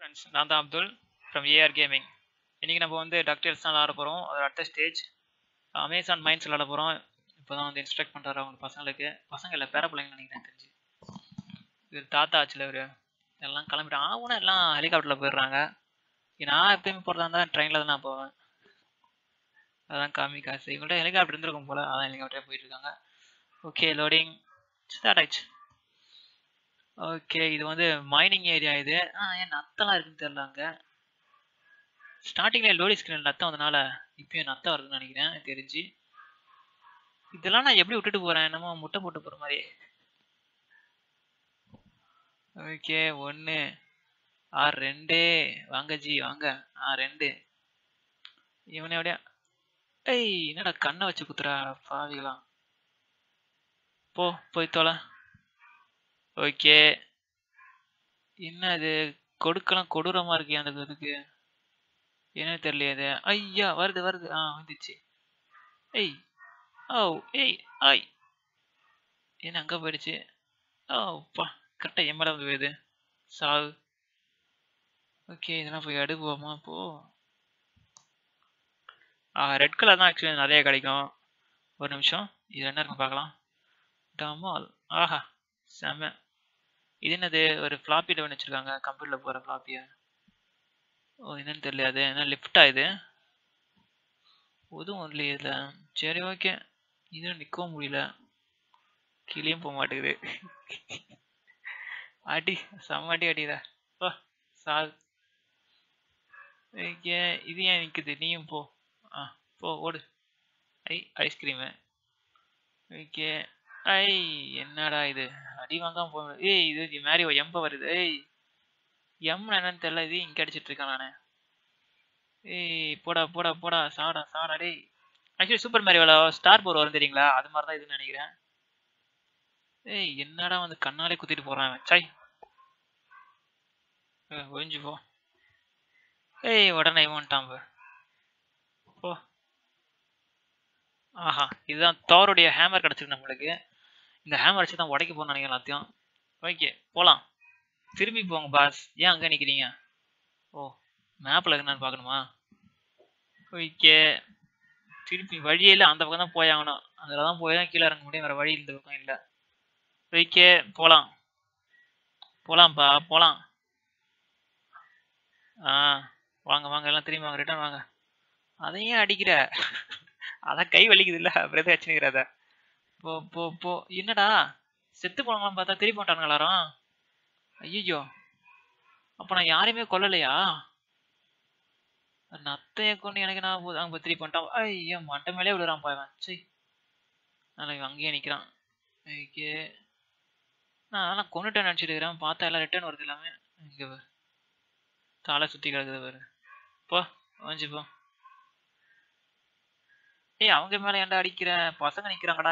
Friends, நான் தான் Abdul from AR gaming. இன்றைக்கி நம்ம வந்து டக்டேல்ஸ் தான் விளாட போகிறோம். அது அடுத்த ஸ்டேஜ் அமேசான் மைன்ஸ் விளாட போகிறோம். இப்போ தான் வந்து இன்ஸ்ட்ரக்ட் பண்ணுறாரு அவங்க பசங்களுக்கு. பசங்க இல்லை, பேர பிள்ளைங்க நினைக்கிறேன் தெரிஞ்சு. இது தாத்தா ஆச்சுல இவர். எல்லாம் கிளம்பிட்டு ஆகுனா எல்லாம் ஹெலிகாப்டரில் போயிடுறாங்க. நான் எப்பயுமே போகிறதா இருந்தால் ட்ரெயினில் தான் நான் போவேன். அதான் காமி காசு. இவங்கள்ட்ட ஹெலிகாப்டர் இருந்திருக்கும் போல், அதான் ஹெலிகாப்டரே போயிட்டுருக்காங்க. ஓகே, லோடிங் ஸ்டார்ட் ஆயிடுச்சு. ஓகே, இது வந்து மைனிங் ஏரியா இது. ஏன் நத்தெல்லாம் இருக்குன்னு தெரியல. அங்கே ஸ்டார்டிங்ல லோடி ஸ்கிரீன் நத்தம் வந்தனால இப்பயும் நத்தம் வருதுன்னு நினைக்கிறேன் தெரிஞ்சு. இதெல்லாம் நான் எப்படி விட்டுட்டு போறேன், என்னமோ முட்டை போட்டு போற மாதிரி. ஓகே, 1 2 வாங்க ஜி வாங்க. 2 இவனே அப்படியா. ஏய், என்னடா கண்ணை வச்சு குத்துறா பாவிகளாம். போய் தொலை. ஓகே, என்ன இது கொடுக்கலாம் கொடூரமா இருக்கு அந்த இதுக்கு. என்ன தெரியலையே அது. ஐயா, வருது வந்துச்சு. ஏய் ஓ ஏய் ஆய், என்ன அங்க போயிடுச்சு. ஓப்பா, கரெக்டா எம்மட வந்து போயுது. சாவு. ஓகே, இதெல்லாம் போய் அடுப்போமா இப்போ. ரெட் கலர் தான் ஆக்சுவலி நிறைய கிடைக்கும். ஒரு நிமிஷம், இது என்ன இருக்கும் பார்க்கலாம். டமால், ஆஹா செம. இது என்னது, ஒரு ஃப்ளாப்பி டவுன் வச்சிருக்காங்க, கம்ப்யூட்டரில் போகிற ஃப்ளாப்பியா. என்னன்னு தெரியல. அது என்ன லிஃப்டா இது? எதுவும் இல்லையே இதில். சரி ஓகே, இதுவும் நிற்கவும் முடியல, கீழேயும் போக மாட்டேங்குது. அடி செம்ம அடிடா. சால். ஓகே, இது ஏன் நிற்குது, நீயும் போ. போ ஓடு. ஐஸ்கிரீமு. ஓகே, என்னடா இது, அடி வாங்காம போ. இது மாதிரி எம்ப வருது. எம் என்னன்னு தெரியல, இது இங்க அடிச்சிட்டு இருக்கேன் நானு. போடா போடா போடா, சாடா சாடா. டேய், ஆக்சுவலி சூப்பர் மேரியோல ஸ்டார் போர் வரும் தெரியுங்களா, அது மாதிரி தான் இதுன்னு நினைக்கிறேன். என்னடா வந்து கண்ணாலே குத்திட்டு போறான் சாய். ஒழிஞ்சு போ. உடனே இவன்ட்டான் போ. ஆஹா, இதுதான் தோருடைய ஹேமர் கிடைச்சிருக்கு நம்மளுக்கு. இந்த ஹேமர் வச்சு தான் உடைக்க போகணும் நினைக்கிறேன் எல்லாத்தையும். ஓகே, போலாம். திரும்பி போங்க பாஸ், ஏன் அங்கே நிற்கிறீங்க? மேப்பில் என்னன்னு பார்க்கணுமா? ஓகே, திருப்பி வழியில் அந்த பக்கம் தான் போய் ஆகணும். அதில் தான் போய் தான் கீழே இறங்க முடியும், வேறு வழி இந்த பக்கம் இல்லை. ஓகே, போகலாம்ப்பா போகலாம். வாங்க வாங்க, எல்லாம் திரும்பி வாங்க, ரிட்டர்ன் வாங்க. அதையும் அடிக்கிற, அதான் கை வலிக்குது இல்லை, அப்புறம் எதை வச்சுனுக்கிற அதை. போ. என்னடா செத்து போனாங்களாம் பார்த்தா திருப்பி போட்டானுங்க எல்லாரும். ஐயோ, அப்போ நான் யாரையுமே கொல்லலையா? நத்தைய கொண்டு எனக்கு நான் அங்கே திருப்பி பண்ணிட்டான். ஐயோ, மட்டை மேலே விடுறான் பாவன். சரி, இவன் அங்கேயே நிற்கிறான். ஓகே, நான் அதெல்லாம் கொண்டுட்டேன் நினச்சிட்டு இருக்கிறேன், பார்த்தா எல்லாம் ரிட்டர்ன் வருது எல்லாமே. இங்கே தலை சுற்றி கிடக்குது பாரு. போ வந்துச்சு போ. அவங்க மேலே ஏன்டா அடிக்கிற, பசங்க நிற்கிறாங்கடா.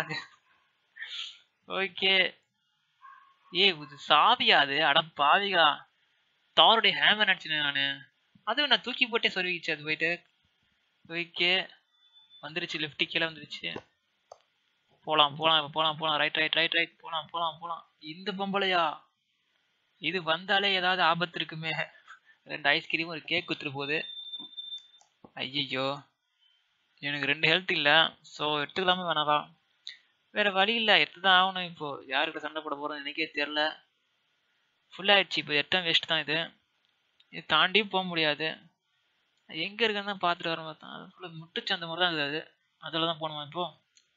ஓகே, இது சாவியா அது? அட பாவிகளா, தாருடைய ஹேமர் நினச்சினேன் நான். அதுவும் நான் தூக்கி போட்டே சொருவிச்சு அது போயிட்டு. ஓகே, வந்துருச்சு, லிஃப்ட் கீழே வந்துருச்சு. போலாம் ரைட் போலாம். இந்த பொம்பளையா இது? வந்தாலே ஏதாவது ஆபத்து இருக்குமே. 2 ஐஸ்கிரீம் ஒரு கேக் குத்துட்டு போகுது. ஐயோ, எனக்கு 2 ஹெல்த் இல்லை, ஸோ எடுத்துக்கலாமே வேணாவா? வேற வழி இல்லை, எடுத்துதான் ஆகணும். இப்போ யாருக்கிட்ட சண்டை போட போறோம் எனக்கே தெரியல. ஃபுல்லாகிடுச்சு, இப்போ எட்டம் வேஸ்ட் தான். இது தாண்டியும் போக முடியாது. எங்க இருக்குன்னு தான் பார்த்துட்டு வரேன். பார்த்தா அதுக்குள்ள முட்டுச்சு, அந்த மாதிரி தான் இருக்குது. அதில் தான் போகணுமா இப்போ?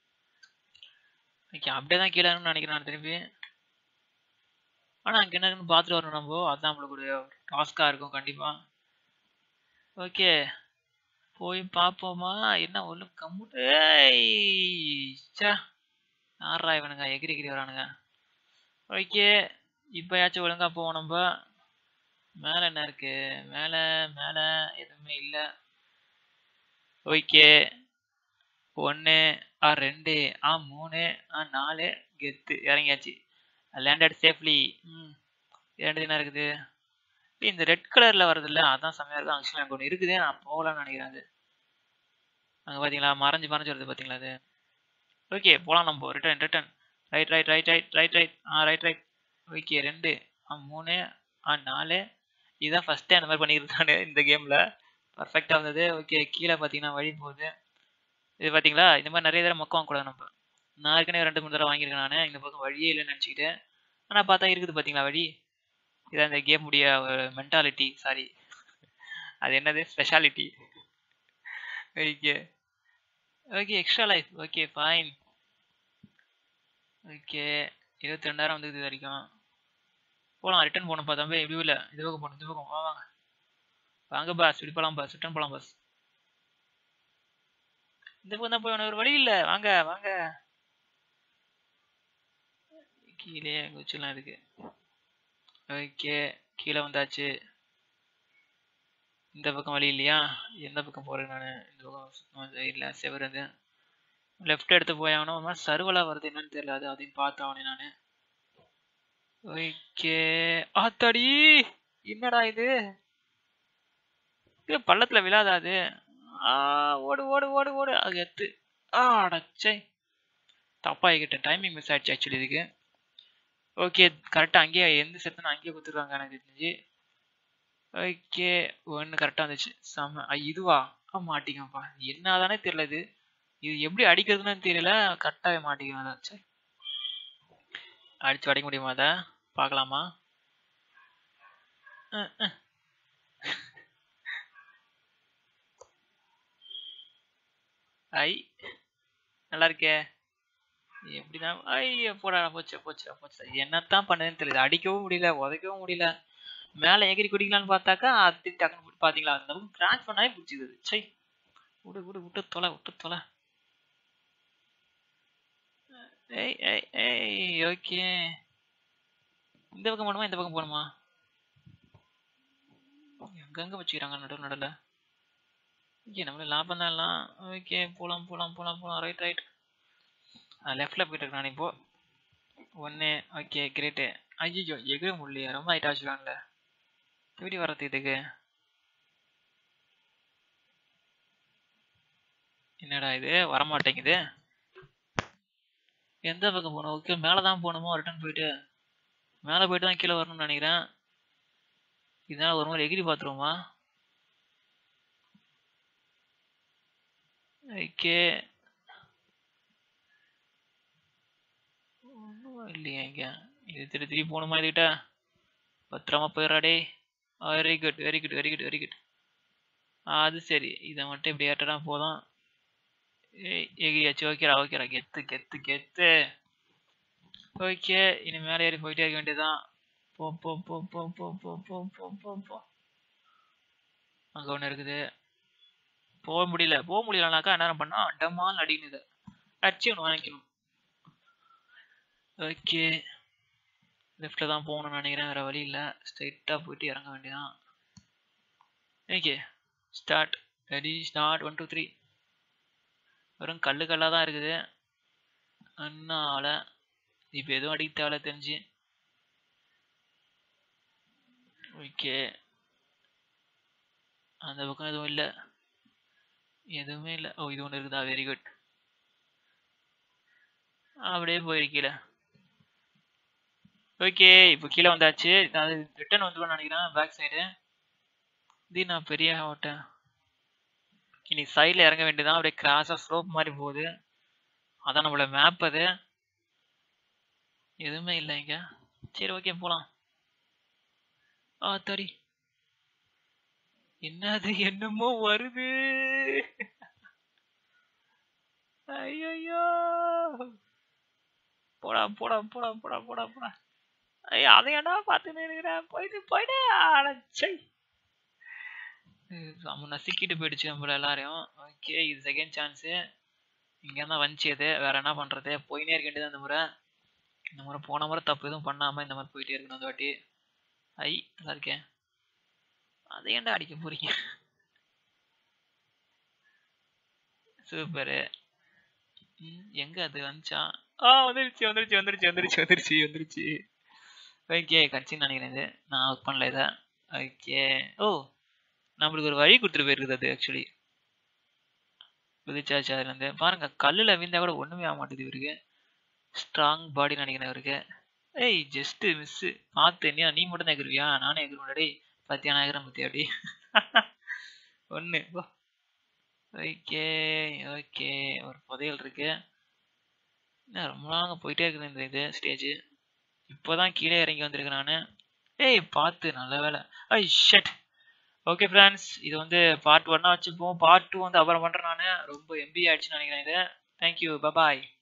ஓகே, அப்படியே தான் கீழே நினைக்கிறேன் நான் திரும்பி. ஆனால் அங்கே என்ன இருக்குன்னு பார்த்துட்டு வரணும் நம்ம, அதுதான் நம்மளுக்கு ஒரு டாஸ்காக இருக்கும் கண்டிப்பாக. ஓகே, போய் பார்ப்போமா. என்ன ஒன்று கம்முட்டு. யாரா இவனுங்க எகிரி வரானுங்க. ஓகே, இப்போயாச்சும் ஒழுங்காக போவோம் நம்ம. மேலே என்ன இருக்கு? மேலே எதுவுமே இல்லை. ஓகே, 1 2 3 4 கெத்து இறங்கியாச்சு. Landed safely. ரெண்டு என்ன இருக்குது? இந்த ரெட் கலர்ல வருது இல்ல, அதான் செம்மையா இருக்கும். ஆக்சுவலி அங்கே ஒன்று இருக்குது, நான் போகலான்னு நினைக்கிறேன். அது அங்கே பார்த்தீங்களா, மறைஞ்சு வருது பார்த்தீங்களா அது. ஓகே, போகலாம் நம்ம. Return right. ரைட். ஓகே, 2 3 4 இதுதான் ஃபர்ஸ்ட் டைம் அந்த மாதிரி பண்ணியிருக்கானு இந்த கேம்ல. பர்ஃபெக்டா இருந்தது. ஓகே, கீழே பார்த்தீங்கன்னா வழி போகுது. இது பார்த்தீங்களா, இந்த மாதிரி நிறைய தடவை மொக்க வாங்கக்கூடாது நம்ம. நான் ஏற்கனவே 2 3 தடவை வாங்கியிருக்கேன் நானு. இந்த பக்கம் வழியே இல்லைன்னு நினச்சிக்கிட்டேன். ஆனா பார்த்தா இருக்குது பார்த்தீங்களா வழி. இதான் இந்த கேம் உடைய ஒரு மென்டாலிட்டி. சாரி, அது என்னது, speciality. Okay okay, extra life. Okay fine. Okay 22,000 வந்துக்குது இது வரைக்கும். போகலாம், ரிட்டர்ன் போகணும் தம்பி. வியூ இல்லை, இது பக்கம் போகணும், இது பக்கம் வாங்க வாங்க பாஸ், இப்படி போகலாம் பாஸ், ரிட்டர்ன் போகலாம் பாஸ். இந்த பக்கம் தான் போய் ஒரு வழி இல்லை, வாங்க வாங்க. கீழே குச்சிலாம் இருக்கு. ஓகே கீழே வந்தாச்சு. இந்த பக்கம் வழி இல்லையா, எந்த பக்கம் போறேன் நான்? இந்த பக்கம் இல்லை, செவருது. லெஃப்ட் எடுத்து போய் ஆகணும். சர்வலா வருது, என்னன்னு தெரியல. அதையும் பார்த்து ஆகணும் நான். ஓகே, ஆத்தாடி என்னடா இது, பள்ளத்துல விழாதா அது? ஓடு ஓடு ஓடு ஓடு, அது எத்து. அடச்சை, தப்பாகிக்கிட்டேன். டைமிங் மிஸ் ஆயிடுச்சு ஆக்சுவலி இதுக்கு. ஓகே கரெக்டாக அங்கேயே எந்த செத்துனா அங்கேயே கொடுத்துருக்காங்க எனக்கு தெரிஞ்சு. ஓகே ஒன்று கரெக்டாக வந்துச்சு. செம்ம. இதுவா மாட்டிக்கப்பா, என்னதானே தெரியல. இது எப்படி அடிக்கிறதுன்னு தெரியல, கரெக்டாகவே மாட்டிக்கலாம். அதாச்சு அடிச்சு அடிக்க முடியுமா அதை பார்க்கலாமா? ஐ நல்லா இருக்கே. எப்படிதான் ஐயோ போடா, போச்சு போச்சு போச்சு. என்னத்தான் பண்ணதுன்னு தெரியல, அடிக்கவும் முடியல, உதைக்கவும் முடியல. மேலே எகிரி குடிக்கலான்னு பார்த்தாக்கா அது டக்குன்னு பார்த்தீங்களா, அந்த பக்கம் கிராச் பண்ணாவே பிடிச்சிது. சை, விடு விடு, விட்டு தொலை விட்டு தொலை. ஏய் ஏய் ஏய், ஓகே. இந்த பக்கம் போகணுமா இந்த பக்கம் போகணுமா? எங்கெங்க வச்சுக்கிறாங்க நடுவில் நடுவில். ஓகே நம்மளுக்கு லாபம் தான் எல்லாம். ஓகே போகலாம் போகலாம் போகலாம் போகலாம். ரைட் ரைட், லெஃப்டில் போயிட்டு இருக்கேன் நான் இப்போ. ஒன்று. Okay great. ஐயோ எகிர முடியலையே, ரொம்ப ஹைட்டாக வச்சுருக்காங்களே. எப்படி வர்றது இதுக்கு? என்னடா இது வரமாட்டேங்குது. எந்த பக்கம் போகணும்? ஓகே மேலே தான் போகணுமோ? ரிட்டர்ன் போயிட்டு மேலே போயிட்டு தான் கீழே வரணும்னு நினைக்கிறேன். இதனால ஒரு மாதிரி எகிரி பார்த்துருவோமா? ஓகே ஒன்றும் இல்லையா இங்கே? இது திருப்பி போகணுமா இதுகிட்ட? பத்திரமா போயிடாடே. Very good very good very good very good. அது சரி, இதை மட்டும் இப்படி ஏற்றா போதும். எகிரியாச்சு. ஓகேடா ஓகேடா, கெத்து கெத்து கெத்து. ஓகே இனி மேலே ஏறி போயிட்டே இருக்க வேண்டியதான். போ போ போ போ போ போ போ போ போ போ. அங்கே ஒன்று இருக்குது, போக முடியலனாக்கா என்ன பண்ணா டமால் அடிக்கணுது, அடிச்சு ஒன்று வாங்கிக்கணும். ஓகே லெஃப்டில் தான் போகணும்னு நினைக்கிறேன், வேறு வழி இல்லை. ஸ்ட்ரைட்டாக போயிட்டு இறங்க வேண்டியதான். Okay start. Ready start. 1 2 3. வெறும் கல்லாக தான் இருக்குது. அதனால இப்போ எதுவும் அடிக்க தேவை தெரிஞ்சு. ஓகே அந்த பக்கம் எதுவும் இல்லை, எதுவுமே இல்லை. ஓ இது ஒன்று இருக்குதா, வெரி குட். அப்படியே போயிருக்கீல. ஓகே இப்போ கீழே வந்தாச்சு. அது ரிட்டர்ன் வந்துடும் நினைக்கிறேன் பேக் சைடு. இது நான் பெரிய ஓட்டேன். இனி சைடில் இறங்க வேண்டியதான். அப்படியே கிராஸாக ஸ்லோப் மாதிரி போகுது. அதான் நம்மளோட மேப் அது. எதுவுமே இல்லை இங்க. சரி ஓகே போகலாம். தடி என்னது, என்னமோ வருது. ஐயோ போடா போடா போடா போடா போடா போடா. ஐயா அதையாடா பார்த்துன்னு இருக்கிறேன். போயிட்டு போயிட்டு அடைச்சை நசிக்கிட்டு போயிடுச்சு நம்மள எல்லாரையும். ஓகே இது செகண்ட் சான்ஸு. இங்கே தான் வந்துச்சு அது, வேற என்ன பண்ணுறது, போயினே இருக்க வேண்டியது. இந்த முறை போன முறை தப்பு எதுவும் பண்ணாமல் இந்த மாதிரி போயிட்டே இருக்கணும் அந்த வாட்டி. ஐ நல்லா இருக்கேன். அதை ஏன்டா அடிக்க போறீங்க? சூப்பரு. எங்க அது வந்துச்சா? வந்துருச்சு வந்துருச்சு வந்துருச்சு வந்துருச்சு வந்துருச்சு வந்துருச்சு. ஓகே கட்சின்னு நினைக்கிறேன் இது, நான் ஒர்க் பண்ணல இதை. ஓகே ஓ நம்மளுக்கு ஒரு வழி கொடுத்துட்டு போயிருக்குது அது ஆக்சுவலி. குதிச்சாச்சு அதுலேருந்து. பாருங்க கல்லில் வீழ்ந்தா கூட ஒன்றுமே ஆக மாட்டேது இவருக்கு. ஸ்ட்ராங் பாடி நினைக்கிறேன் இவருக்கு. ஏய் ஜஸ்ட் மிஸ்ஸு. பார்த்து நீ மட்டும் தான் எகிருவியா? நானே எகிருவேன்டா டேய். பத்தியா நாயகரம் பத்தி அப்படி ஒன்று ஓகே ஓகே ஒரு புதையல் இருக்கு. ரொம்ப நாளாக போயிட்டே இருக்குது இந்த இது ஸ்டேஜ். இப்போதான் கீழே இறங்கி வந்திருக்கேன் நான். ஏய் பார்த்து நல்ல வேலை. ஐ ஷட். ஓகே ஃப்ரெண்ட்ஸ், இது வந்து பார்ட் 1 வச்சுப்போம். பார்ட் 2 வந்து அப்புறம் பண்ணுறேன் நான். ரொம்ப எம்பி ஆயிடுச்சுன்னு நினைக்கிறேன் இது. Thank you, bye bye.